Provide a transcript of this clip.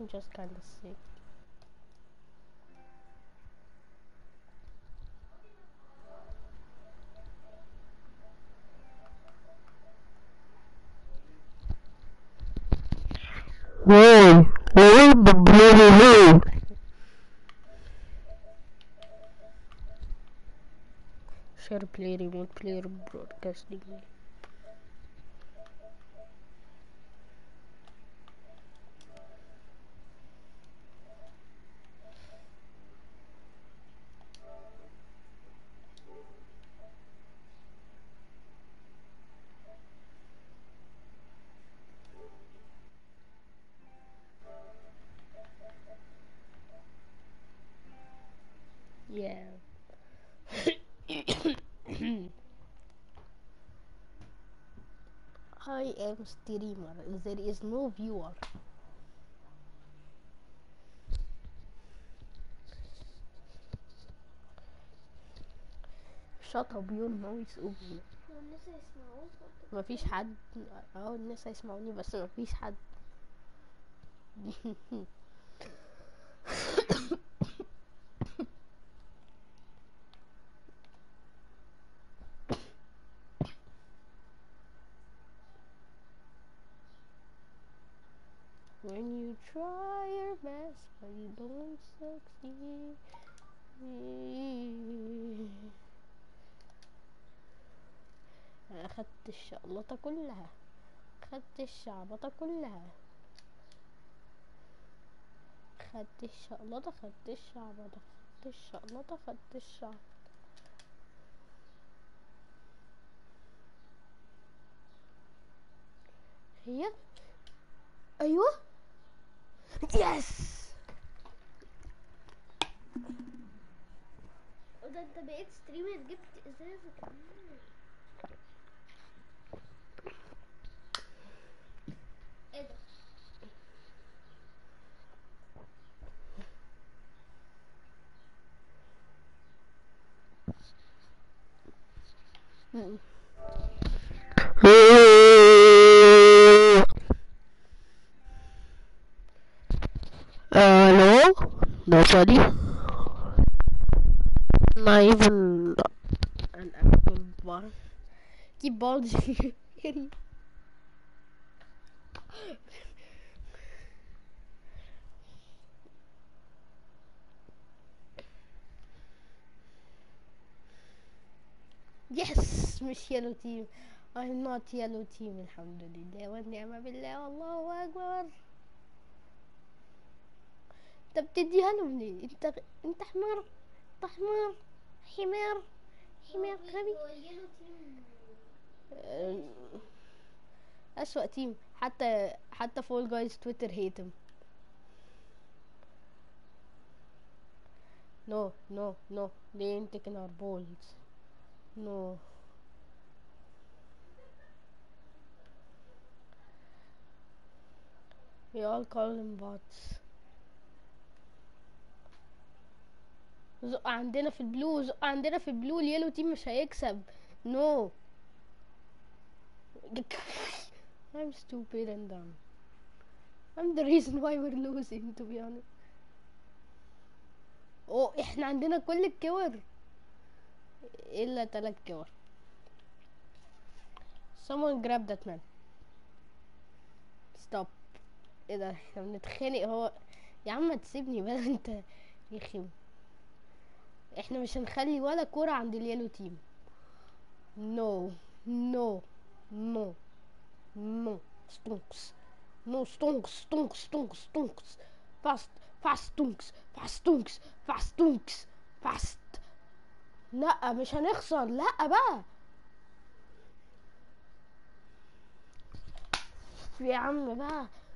I'm just kinda sick. Why? Why the bloody hell? Share play remote player broadcasting. Yeah. I am streamer. There is no viewer. Shut up, your noise open. الناس هيسمعوك مفيش حد. الناس هيسمعوني بس مفيش حد. When you try your best but you don't succeed. أخدت الشقلطة كلها. خدت الشعبطة كلها. خدت الشقلطة خدت الشعبطة خدت الشقلطة خدت الشعب. هي أيوة يس. وده انت بقيت ستريمر جبت ازازة كمان. ايه ده؟ Hello? Nobody? Not even an actual bar. Keep bulging. Yes, مش yellow team. I'm not yellow team الحمد لله والنعمة بالله والله أكبر. انت بتديها لهم ليه؟ انت حمار. انت حمار. حمار. حمار غبي. هو اليلو تيم أسوأ تيم. حتى فول جايز تويتر هيتم. No, no, no. They ain't taking our balls. No. We all call them bots. زق عندنا في البلو. زق عندنا في البلو. اليلو تيم مش هيكسب. No. I'm stupid and dumb. I'm the reason why we're losing to be honest. احنا عندنا كل الكور الا 3 كور. Someone grab that man. Stop. ايه ده؟ احنا بنتخانق. هو يا عم تسيبني بقى انت يخيب. احنا مش هنخلي ولا كورة عند اليلو تيم. No. No. No. No. Stonks. No stonks. Stonks. Stonks. Stonks. Fast. Fast stonks. Fast stonks. Fast stonks. Fast. لا مش هنخسر. لا بقى يا عم بقى.